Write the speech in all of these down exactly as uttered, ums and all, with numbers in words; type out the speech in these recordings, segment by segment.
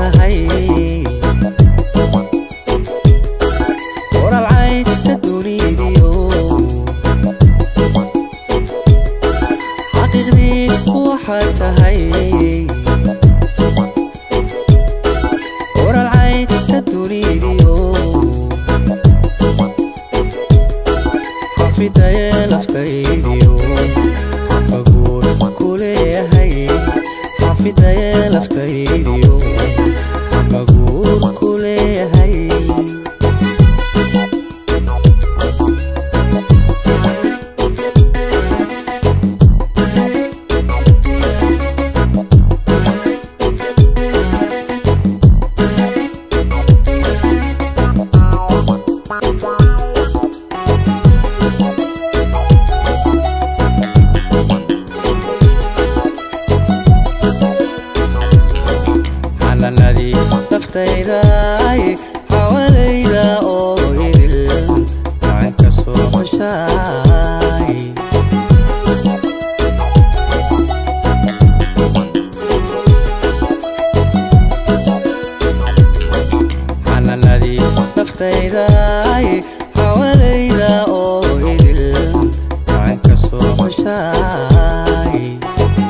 tahay oral caydka dunidiyo xaqiiqdii waxaad tahay oral caydka dunidiyo xafidaye laftaydiyo xaqaguur kuleeyahay xafidaye laftaydiyo xaqaguur kuleeyahay الذي تفتيداي حواليدا أويل وعنك سوق شاي على الذي تفتيداي حواليدا أويل وعنك سوق شاي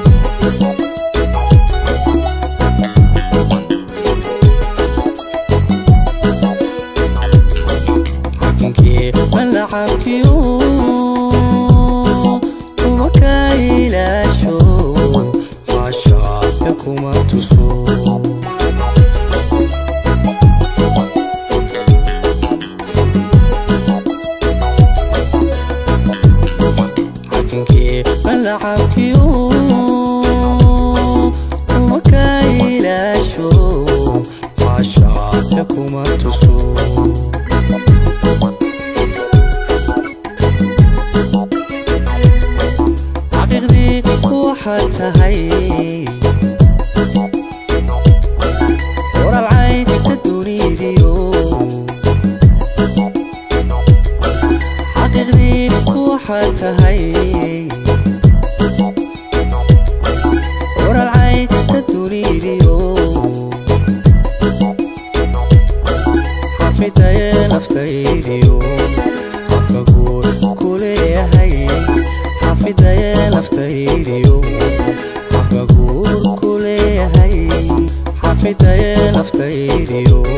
من لعبكيو ومكاي لا شو حاشاكما تسو حكنكي من لعبكيو ومكاي لا شو حاشاكما تسو حقيقدي waxaad tahay oral caydka dunidiyo xaqiiqdii waxaad tahay oral caydka dunidiyo xafidaye laftaydiyo xaqaguur kuleeyahay xafidaye laftaydiyo xaqaguur kuleeyahay xafidaye laftaydiyo